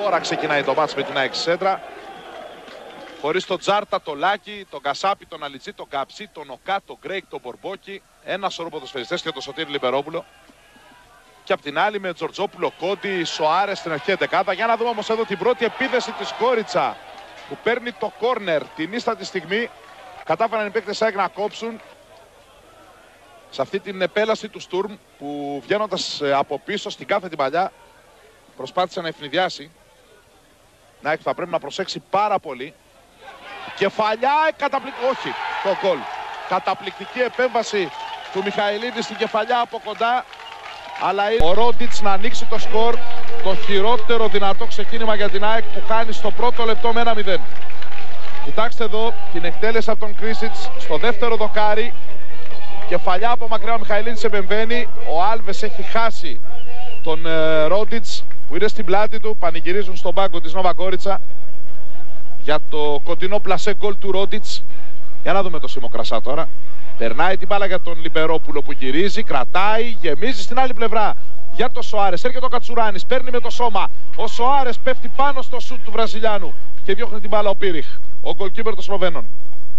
Τώρα ξεκινάει το μάτς με την ΑΕΚ Σέντρα. Χωρίς τον Τζάρτα, τον Λάκη, τον Κασάπη, τον Αλιτζή, τον Καψί, τον Οκά, τον Γκρέικ, τον Μπορμπόκι. Ένα σωρό ποδοσφαιριστές και τον Σωτήρη Λιμπερόπουλο. Και απ' την άλλη με Τζορτζόπουλο, Κόντι, Σοάρες στην αρχαία δεκάδα. Για να δούμε όμως εδώ την πρώτη επίθεση της Γκόριτσα που παίρνει το κόρνερ την ίστατη στιγμή. Κατάφεραν οι παίκτες ΑΕΚ να κόψουν σε αυτή την επέλαση του Στουρμ που βγαίνοντας από πίσω στην κάθε την παλιά προσπάθησε να ευνηδιάσει. Να θα πρέπει να προσέξει πάρα πολύ. Κεφαλιά, όχι, το γκολ. Καταπληκτική επέμβαση του Μιχαηλίδη στην κεφαλιά από κοντά. Αλλά ο Ρόντιτς να ανοίξει το σκορ. Το χειρότερο δυνατό ξεκίνημα για την ΑΕΚ που χάνει στο πρώτο λεπτό με 1-0. Κοιτάξτε εδώ την εκτέλεση από τον Κρίσιτς στο δεύτερο δοκάρι. Κεφαλιά από μακριά ο Μιχαηλίδης επεμβαίνει. Ο Άλβες έχει χάσει τον Ρόντιτς που είναι στην πλάτη του. Πανηγυρίζουν στον πάγκο της Νόβα Γκόριτσα για το κοντινό πλασέ γκολ του Ρόντιτς. Για να δούμε το Σίμο Κρασά τώρα. Περνάει την μπάλα για τον Λιμπερόπουλο που γυρίζει, κρατάει, γεμίζει στην άλλη πλευρά. Για τον Σοάρες, έρχεται ο Κατσουράνης, παίρνει με το σώμα. Ο Σοάρες πέφτει πάνω στο σουτ του Βραζιλιάνου και διώχνει την μπάλα ο Πίριχ, ο γκολκίπερ των Σλοβαίνων.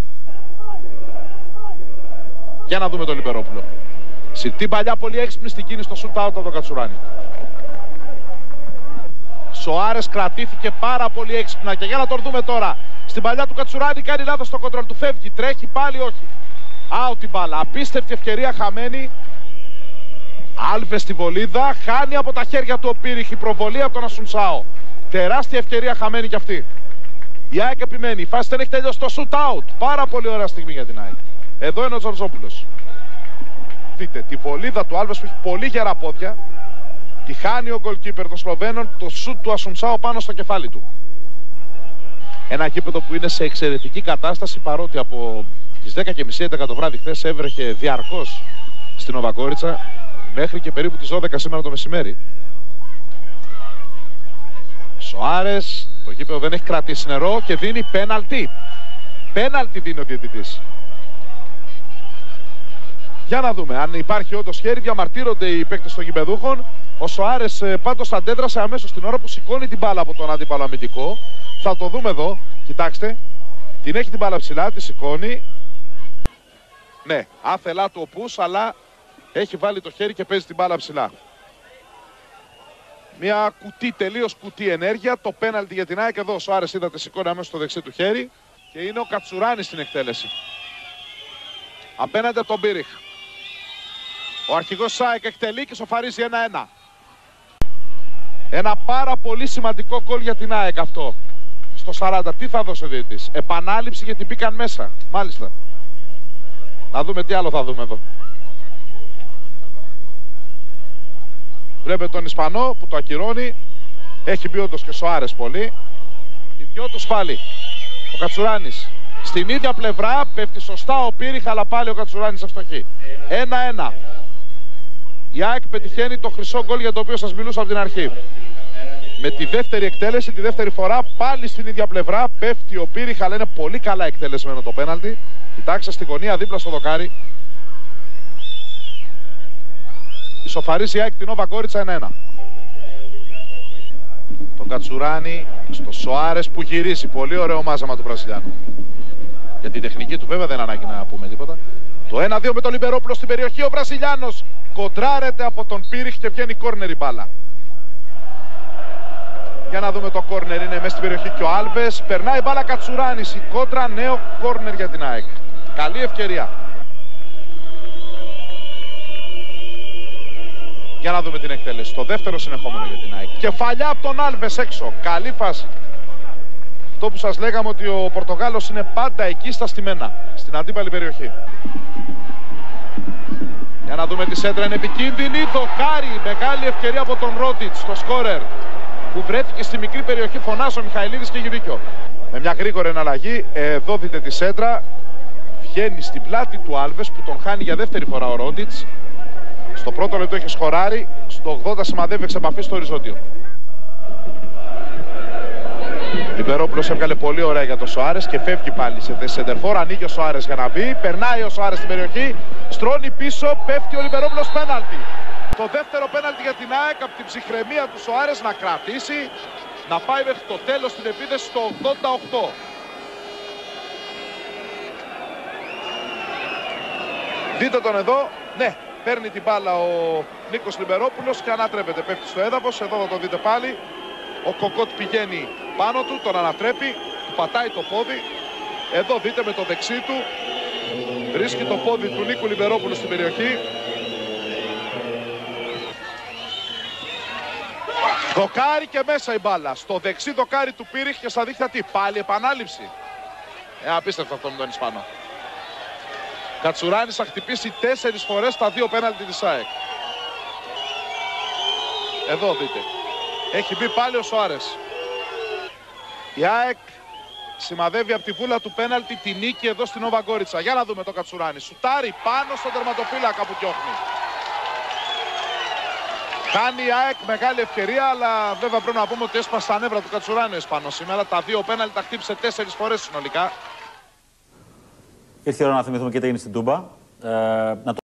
Για να δούμε τον Λιμπερόπουλο. Σιρτή παλιά, πολύ έξυπνη στην κίνηση στο σουτ out από τον Κατσουράνη. Σοάρες κρατήθηκε πάρα πολύ έξυπνα και για να τον δούμε τώρα. Στην παλιά του Κατσουράνη κάνει λάθος στο κοντρόλ του, φεύγει, τρέχει πάλι, όχι. Out την μπάλα, απίστευτη ευκαιρία χαμένη. Άλβες στη βολίδα, χάνει από τα χέρια του ο Πίριχ, η προβολή από τον Ασουνσάο. Τεράστια ευκαιρία χαμένη κι αυτή. Η ΑΕΚ επιμένει, η φάση δεν έχει τελειώσει, το shoot out. Πάρα πολύ ωραία στιγμή για την ΑΕΚ. Εδώ είναι ο Τζορτζόπουλος. Δείτε, τη βολίδα του Άλβες που έχει πολύ γερά πόδια. Τη χάνει ο γκολκίπερ των Σλοβαίνων, το shoot του Ασουνσάο πάνω στο κεφάλι του. Ένα γήπεδο που είναι σε εξαιρετική κατάσταση παρότι από τις 10:30 το βράδυ χθες έβρεχε διαρκώς στην Νόβα Γκόριτσα μέχρι και περίπου τις 12 σήμερα το μεσημέρι. Σοάρες, το γήπεδο δεν έχει κρατήσει νερό και δίνει πέναλτι. Πέναλτι δίνει ο διαιτητής. Για να δούμε αν υπάρχει όντως χέρι, διαμαρτύρονται οι παίκτες των γηπεδούχων. Ο Σοάρες πάντως αντέδρασε αμέσως την ώρα που σηκώνει την μπάλα από τον αντίπαλο αμυντικό. Θα το δούμε εδώ, κοιτάξτε. Την έχει την μπάλα ψηλά, τη σηκώνει. Ναι, άθελά του ο Πούς, αλλά έχει βάλει το χέρι και παίζει την μπάλα ψηλά. Μια τελείως κουτί ενέργεια. Το πέναλτι για την ΑΕΚ. Εδώ ο Σοάρες είδατε σηκώνει αμέσως το δεξί του χέρι. Και είναι ο Κατσουράνης στην εκτέλεση. Απέναντι από τον Πίριχ. Ο αρχηγός ΣΑΕΚ εκτελεί και σοφαρίζει 1-1. Ένα πάρα πολύ σημαντικό γκολ για την ΑΕΚ αυτό. Στο 40. Τι θα δώσει ο διαιτητής? Επανάληψη γιατί μπήκαν μέσα. Μάλιστα. Να δούμε τι άλλο θα δούμε εδώ. Βλέπετε τον Ισπανό που το ακυρώνει. Έχει μπει όντως και Σοάρες πολύ. Οι δυο τους πάλι. Ο Κατσουράνης. Στην ίδια πλευρά πέφτει σωστά ο Πίριχ, αλλά πάλι ο Κατσουράνης ευστοχή. 1-1. Η ΑΕΚ πετυχαίνει το χρυσό γκολ για το οποίο σας μιλούσα από την αρχή. Με τη δεύτερη εκτέλεση, τη δεύτερη φορά πάλι στην ίδια πλευρά πέφτει ο Πίριχ, αλλά είναι πολύ καλά εκτελεσμένο το πέναλτι. Κοιτάξτε στη γωνία δίπλα στο δοκάρι. Ισοφαρίζει η ΑΕΚ την Νόβα Γκόριτσα 1-1. Τον Κατσουράνη στο Σοάρες που γυρίζει. Πολύ ωραίο μάζαμα του Βραζιλιάνου. Για την τεχνική του βέβαια δεν ανάγκη να πούμε τίποτα. Το 1-2 με τον Λιμπερόπουλο στην περιοχή. Ο Βραζιλιάνος κοντράρεται από τον Πίριχ και βγαίνει κόρνερ η μπάλα. Για να δούμε το κόρνερ, είναι μέσα στην περιοχή και ο Άλβες. Περνάει μπάλα Κατσουράνης, η κόντρα, νέο κόρνερ για την ΑΕΚ. Καλή ευκαιρία. Για να δούμε την εκτέλεση. Το δεύτερο συνεχόμενο για την ΑΕΚ. Κεφαλιά από τον Άλβες έξω. Καλή φάση. Αυτό που σας λέγαμε ότι ο Πορτογάλος είναι πάντα εκεί στα στημένα, στην αντίπαλη περιοχή. Για να δούμε τη σέντρα, είναι επικίνδυνη. Δοκάρι, μεγάλη ευκαιρία από τον Ρόντιτς, το σκόρερ, που βρέθηκε στη μικρή περιοχή. Φωνάζει ο Μιχαηλίδης και έχει δίκιο. Με μια γρήγορη εναλλαγή, εδώ δείτε τη σέντρα. Βγαίνει στην πλάτη του Άλβες που τον χάνει για δεύτερη φορά ο Ρόντιτς. Στο πρώτο λεπτό έχει σκοράρει, στο 80 σημαδεύει εξ επαφής στο οριζόντιο. Λιμπερόπουλος έβγαλε πολύ ωραία για τον Σοάρες και φεύγει πάλι σε θέση σεντερφόρ. Ανοίγει ο Σοάρες για να μπει. Περνάει ο Σοάρες στην περιοχή. Στρώνει πίσω. Πέφτει ο Λιμπερόπουλος, πέναλτι. Το δεύτερο πέναλτι για την ΑΕΚ από την ψυχραιμία του Σοάρες να κρατήσει. να πάει μέχρι το τέλος την επίθεση στο 88. Δείτε τον εδώ, ναι, παίρνει την μπάλα ο Νίκος Λιμπερόπουλος και ανατρέπεται, πέφτει στο έδαφος, εδώ θα το δείτε πάλι. Ο Κοκότ πηγαίνει πάνω του, τον ανατρέπει, του πατάει το πόδι. Εδώ δείτε με το δεξί του, βρίσκει το πόδι του Νίκου Λιμπερόπουλου στην περιοχή. Δοκάρι και μέσα η μπάλα. Στο δεξί δοκάρι του Πύριχ και στα δίχτυα τι, πάλι επανάληψη. Απίστευτο αυτό με τον Ισπανό. Κατσουράνης θα χτυπήσει 4 φορές τα 2 πέναλτι της ΑΕΚ. Εδώ δείτε. Έχει μπει πάλι ο Σοάρες. Η ΑΕΚ σημαδεύει από τη βούλα του πέναλτι τη νίκη εδώ στην Νόβα Γκόριτσα. Για να δούμε το Κατσουράνη. Σουτάρει πάνω στον τερματοφύλακα που διώχνει. Κάνει η ΑΕΚ μεγάλη ευκαιρία, αλλά βέβαια πρέπει να πούμε ότι έσπασε τα νεύρα του Κατσουράνη ο Ισπανός σήμερα. Τα 2 πέναλτι τα χτύπησε 4 φορές συνολικά. Ήρθε η ώρα να θυμηθούμε και τι έγινε στην Τούμπα.